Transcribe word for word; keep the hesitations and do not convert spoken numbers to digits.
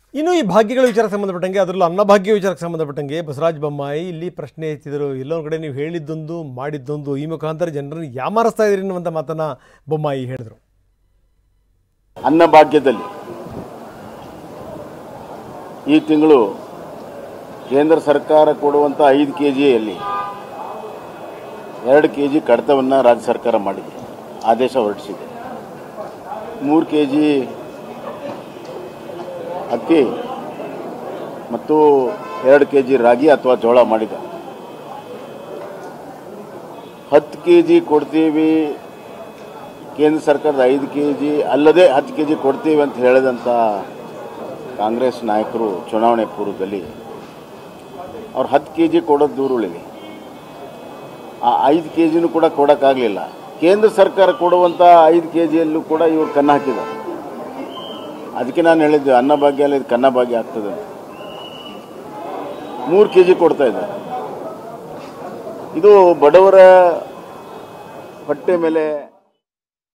ಇನ್ನು ಈ ಭಾಗ್ಯಗಳ ವಿಚಾರಕ್ಕೆ ಸಂಬಂಧಪಟ್ಟಂಗೆ ಅದರಲ್ಲೂ ಅನ್ನಭಾಗ್ಯ ವಿಚಾರಕ್ಕೆ ಸಂಬಂಧಪಟ್ಟಂಗೆ ಬಸವರಾಜ ಬೊಮ್ಮಾಯಿ ಇಲ್ಲಿ ಪ್ರಶ್ನೆ ಎತ್ತಿದರು. ಎಲ್ಲೊಂದು ಕಡೆ ನೀವು ಹೇಳಿದ್ದೊಂದು ಮಾಡಿದ್ದೊಂದು, ಈ ಮುಖಾಂತರ ಜನರನ್ನು ಯಾಮಾರಿಸ್ತಾ ಇದ್ದೀರಿ ಅನ್ನುವಂಥ ಮಾತನ್ನು ಬೊಮ್ಮಾಯಿ ಹೇಳಿದರು. ಅನ್ನಭಾಗ್ಯದಲ್ಲಿ ಈ ತಿಂಗಳು ಕೇಂದ್ರ ಸರ್ಕಾರ ಕೊಡುವಂಥ ಐದು ಕೆ ಜಿಯಲ್ಲಿ ಎರಡು ಕೆ ಜಿ ಕಡಿತವನ್ನು ರಾಜ್ಯ ಸರ್ಕಾರ ಮಾಡಿದೆ, ಆದೇಶ ಹೊರಡಿಸಿದೆ. ಮೂರು ಕೆ ಜಿ ಅಕ್ಕಿ ಮತ್ತು ಎರಡು ಕೆ ಜಿ ರಾಗಿ ಅಥವಾ ಜೋಳ ಮಾಡಿದೆ. ಹತ್ತು ಕೆ ಜಿ ಕೊಡ್ತೀವಿ, ಕೇಂದ್ರ ಸರ್ಕಾರದ ಐದು ಕೆ ಜಿ ಅಲ್ಲದೆ ಹತ್ತು ಕೆ ಜಿ ಕೊಡ್ತೀವಿ ಅಂತ ಹೇಳಿದಂಥ ಕಾಂಗ್ರೆಸ್ ನಾಯಕರು ಚುನಾವಣೆ ಪೂರ್ವದಲ್ಲಿ ಅವ್ರು ಹತ್ತು ಕೆ ಜಿ ಕೊಡೋದು ದೂರುಳಿಲಿ, ಆ ಐದು ಕೆ ಜಿನೂ ಕೂಡ ಕೊಡೋಕ್ಕಾಗಲಿಲ್ಲ. ಕೇಂದ್ರ ಸರ್ಕಾರ ಕೊಡುವಂಥ ಐದು ಕೆ ಜಿಯಲ್ಲೂ ಕೂಡ ಇವರು ಕನ್ನ ಹಾಕಿದ್ದಾರೆ. ಅದಕ್ಕೆ ನಾನು ಹೇಳಿದ್ದೆ ಅನ್ನಭಾಗ್ಯ ಅಲ್ಲ, ಇದು ಕನ್ನಭಾಗ್ಯ ಆಗ್ತದೆ. ಮೂರು ಕೆ ಜಿ ಕೊಡ್ತಾ ಇದ್ದಾರೆ. ಇದು ಬಡವರ ಹೊಟ್ಟೆ ಮೇಲೆ